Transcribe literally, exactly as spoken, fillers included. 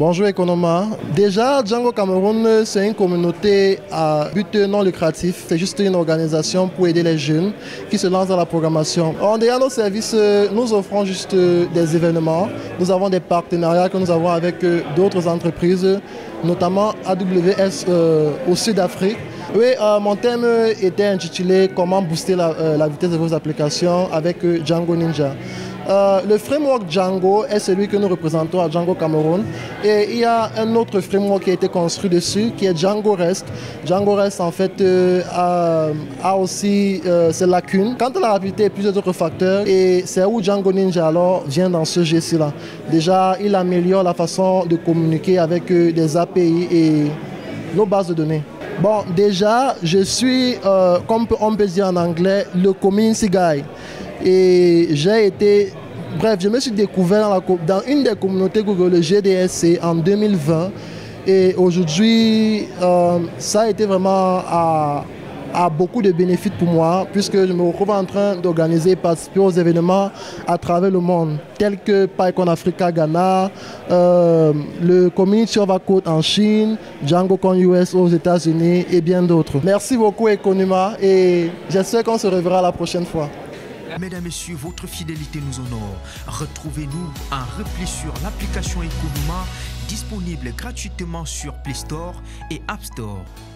Bonjour Economa. Déjà, Django Cameroun, c'est une communauté à but non lucratif. C'est juste une organisation pour aider les jeunes qui se lancent dans la programmation. En derrière nos services, nous offrons juste des événements. Nous avons des partenariats que nous avons avec d'autres entreprises, notamment A W S euh, au Sud-Afrique. Oui, euh, mon thème était intitulé « Comment booster la, euh, la vitesse de vos applications avec euh, Django Ninja ». Euh, le framework Django est celui que nous représentons à Django Cameroun et il y a un autre framework qui a été construit dessus qui est Django REST. Django REST en fait euh, a, a aussi euh, ses lacunes. Quant à la rapidité et plusieurs autres facteurs, et c'est où Django Ninja alors vient dans ce G C là. Déjà, il améliore la façon de communiquer avec euh, des A P I et nos bases de données. Bon, déjà, je suis, euh, comme on peut dire en anglais, le community guy. Et j'ai été, bref, je me suis découvert dans, la, dans une des communautés Google, le G D S C, en deux mille vingt. Et aujourd'hui, euh, ça a été vraiment à, à beaucoup de bénéfices pour moi, puisque je me retrouve en train d'organiser et participer aux événements à travers le monde, tels que PyCon Africa Ghana, euh, le Community of Code en Chine, DjangoCon U S aux États-Unis et bien d'autres. Merci beaucoup Economa et j'espère qu'on se reverra la prochaine fois. Mesdames, Messieurs, votre fidélité nous honore. Retrouvez-nous en repli sur l'application Economa, disponible gratuitement sur Play Store et App Store.